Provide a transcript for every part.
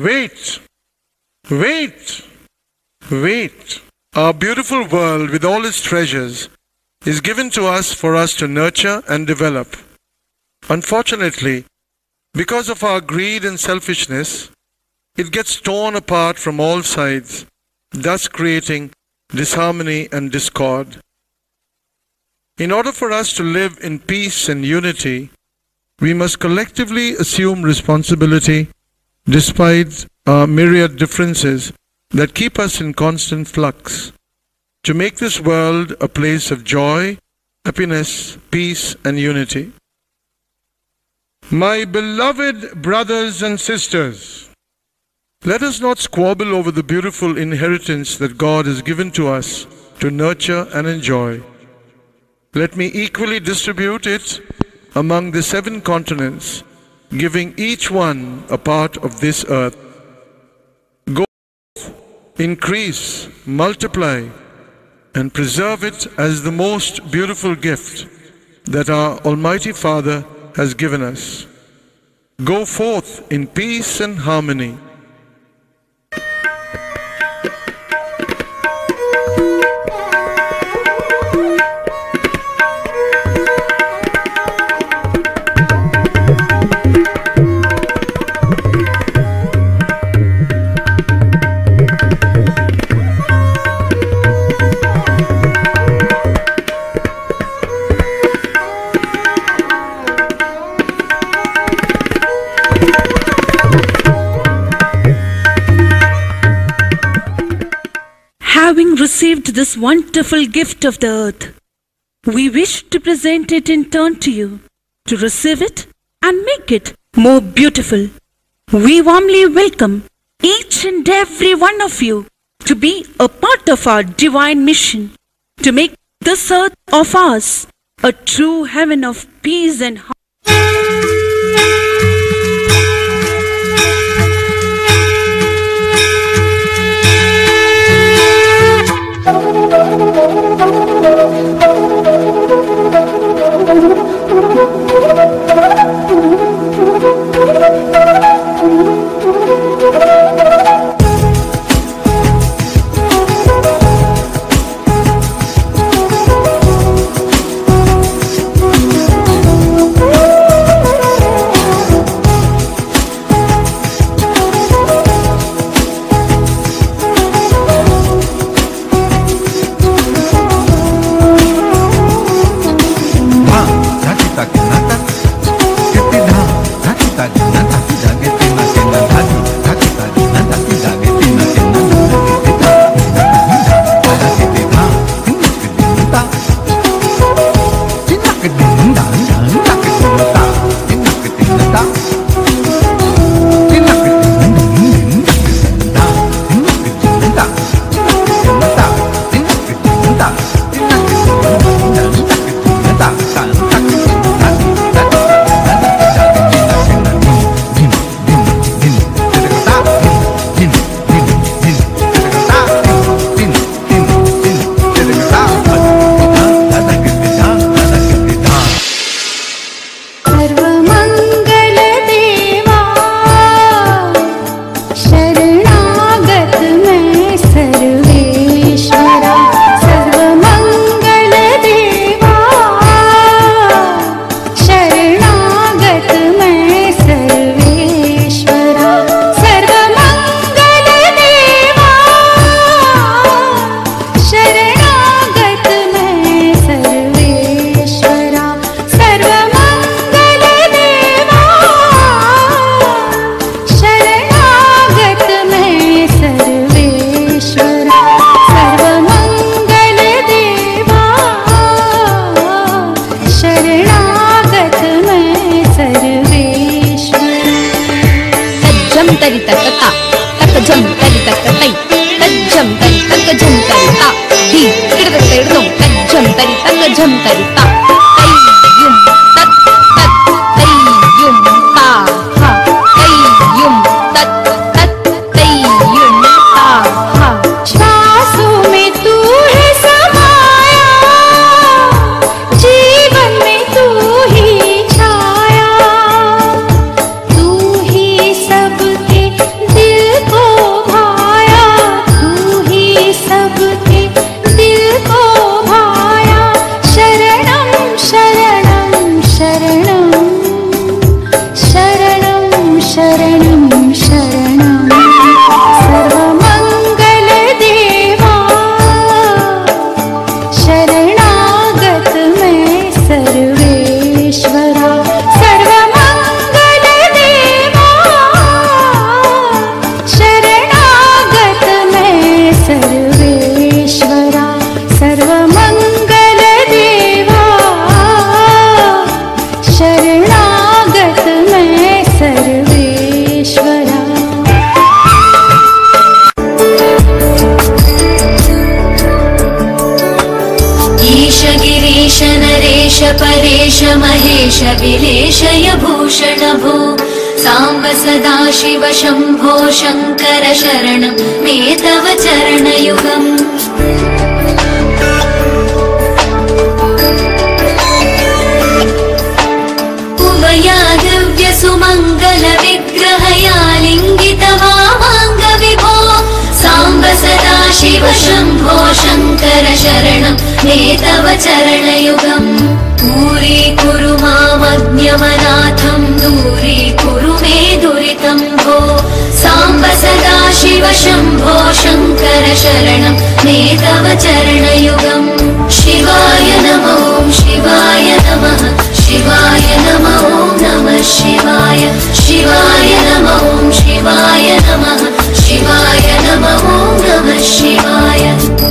Wait, wait, wait. Our beautiful world with all its treasures is given to us for us to nurture and develop. Unfortunately, because of our greed and selfishness, it gets torn apart from all sides, thus creating disharmony and discord. In order for us to live in peace and unity, we must collectively assume responsibility despite our myriad differences that keep us in constant flux, to make this world a place of joy, happiness, peace, and unity. My beloved brothers and sisters, let us not squabble over the beautiful inheritance that God has given to us to nurture and enjoy. Let me equally distribute it among the 7 continents, giving each one a part of this earth. Go, increase, multiply, and preserve it as the most beautiful gift that our Almighty Father has given us. Go forth in peace and harmony. Having received this wonderful gift of the earth, we wish to present it in turn to you, to receive it and make it more beautiful. We warmly welcome each and every one of you to be a part of our divine mission, to make this earth of ours a true heaven of peace and harmony. दिल विलेशय भूषण भो साम्ब सदा शिव शम्भो शङ्कर शरणं मे तव चरणयुगम् उभया दिव्य सुमङ्गल विग्रहया लिङ्गित वामाङ्ग विभो साम्ब सदा शिव शम्भो शङ्कर शरणं मे तव चरणयुगम् दूरीकुरु मामज्ञमनाथं दूरीकुरु मे दुरितं भो साम्ब सदा शिव शम्भो शङ्कर शरणं मे तव चरणयुगम् शिवाय नमो शिवाय नमः शिवाय नमो नमः शिवाय शिवाय नमो शिवाय नमः शिवाय नमो नमः शिवाय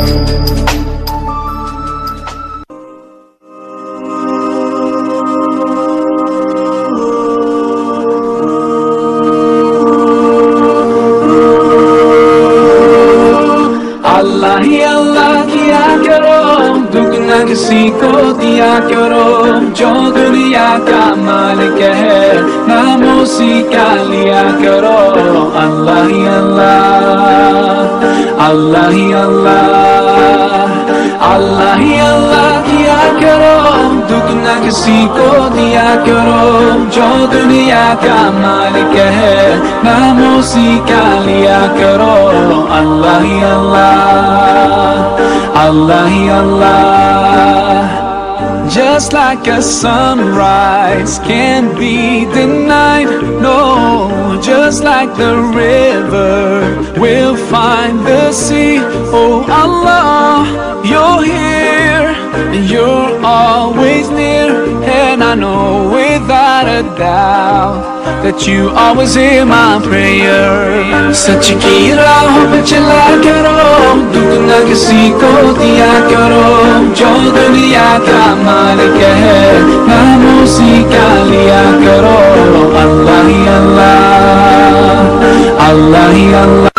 किसी को दिया करो जो दुनिया का मालिक है नामों सी क्या लिया करो अल्लाह ही अल्लाह अल्लाह ही अल्लाह अल्लाह ही अल्लाह किया करो दुख न किसी को दिया करो जो दुनिया का मालिक है नामों सी क्या लिया करो अल्लाह ही अल्लाह अल्लाह ही अल्लाह Just like a sunrise can't be denied, no. Just like the river will find the sea. Oh Allah, you're here and you're always near. And I know without a doubt that you always hear my prayer. सच की राहों पे चला करो दुख न किसी को दिया करो जो दुनिया का मालिक है नामों सी क्या लिया करो अल्लाह ही अल्लाह अल्लाह ही अल्लाह